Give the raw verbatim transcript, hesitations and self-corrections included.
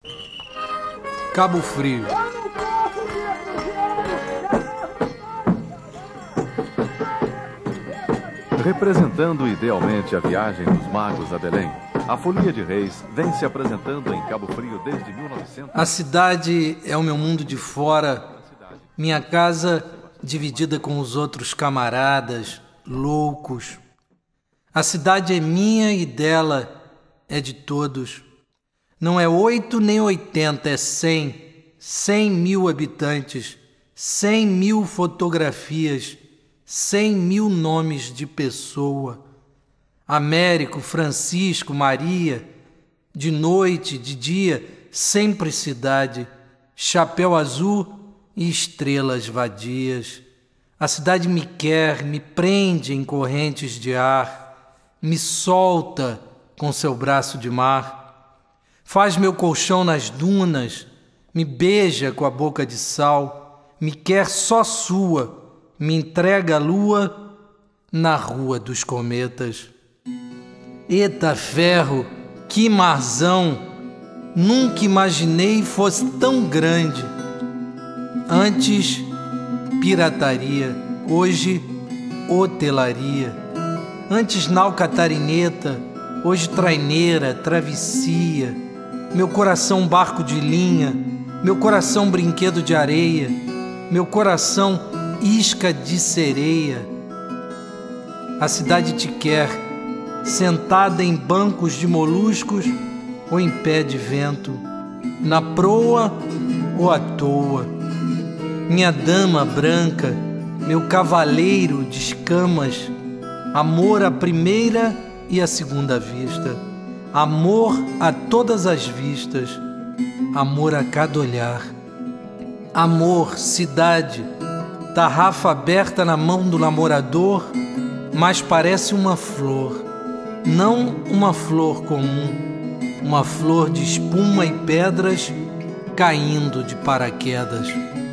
Cabo Frio. Representando idealmente a viagem dos magos a Belém, a Folia de Reis vem se apresentando em Cabo Frio desde mil e novecentos. A cidade é o meu mundo de fora, minha casa dividida com os outros camaradas, loucos. A cidade é minha e dela é de todos. Não é oito nem oitenta, é cem, cem mil habitantes, cem mil fotografias, cem mil nomes de pessoa. Américo, Francisco, Maria, de noite, de dia, sempre cidade, chapéu azul e estrelas vadias. A cidade me quer, me prende em correntes de ar, me solta com seu braço de mar, faz meu colchão nas dunas, me beija com a boca de sal, me quer só sua, me entrega a lua na rua dos cometas. Eita ferro, que marzão! Nunca imaginei fosse tão grande. Antes, pirataria, hoje, hotelaria. Antes, nau catarineta, hoje, traineira, travessia. Meu coração, barco de linha, meu coração, brinquedo de areia, meu coração, isca de sereia. A cidade te quer, sentada em bancos de moluscos ou em pé de vento, na proa ou à toa. Minha dama branca, meu cavaleiro de escamas, amor à primeira e à segunda vista, amor a todas as vistas, amor a cada olhar. Amor, cidade, tarrafa aberta na mão do namorador, mas parece uma flor. Não uma flor comum, uma flor de espuma e pedras caindo de paraquedas.